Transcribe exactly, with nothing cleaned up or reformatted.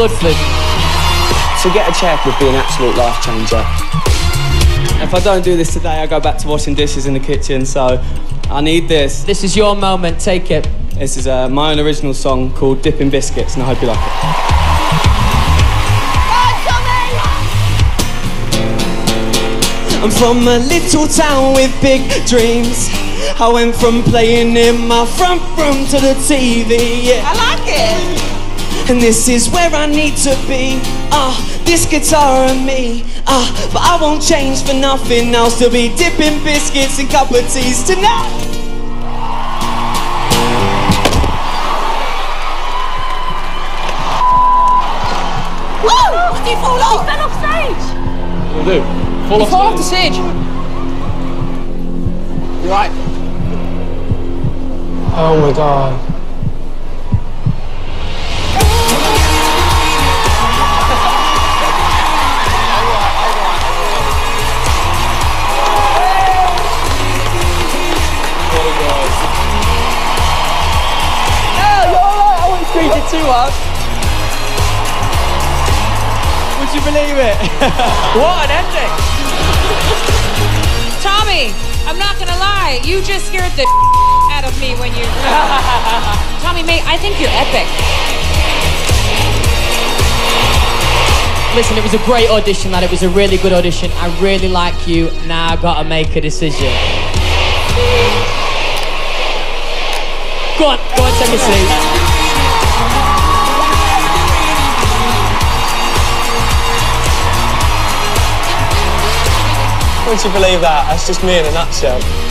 Ludford. To get a check would be an absolute life changer. If I don't do this today, I go back to washing dishes in the kitchen, so I need this. This is your moment, take it. This is uh, my own original song called Dipping Biscuits, and I hope you like it. I'm from a little town with big dreams. I went from playing in my front room to the T V, yeah. I like it. And this is where I need to be. Ah, uh, this guitar and me. Ah, uh, but I won't change for nothing. I'll still be dipping biscuits and cup of teas tonight. Woo! Did you fall off? He fell off stage. What do you do? Fall off, fall off the stage. You right? Oh my god. It too hard. Would you believe it? What an ending! Tommy, I'm not gonna lie, you just scared the out of me when you... Tommy, mate, I think you're epic. Listen, it was a great audition, lad. It was a really good audition. I really like you. Now I gotta make a decision. Go on, go on, take a seat. Would you believe that? That's just me in a nutshell.